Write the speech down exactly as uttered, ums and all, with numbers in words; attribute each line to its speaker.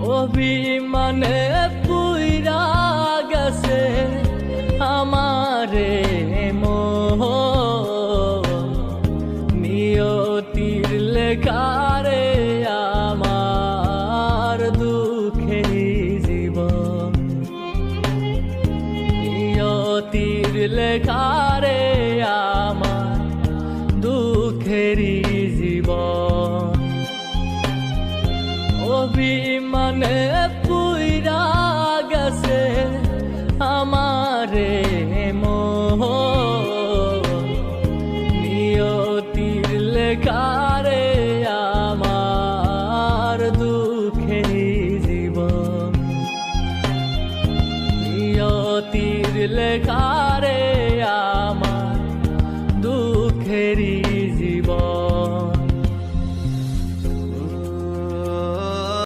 Speaker 1: অভিমানে পুইরা গেছে আমারে মোহ, নিয়তির লেখারে আমার দুঃখের জীবন, নিয়তির লেখারে আমার দুঃখের জীবন। অভিমানে পুইরা গেছে আমারে মোহ, নিয়তির লেখারে আমার দুঃখের জীবন, নিয়তির লেখারে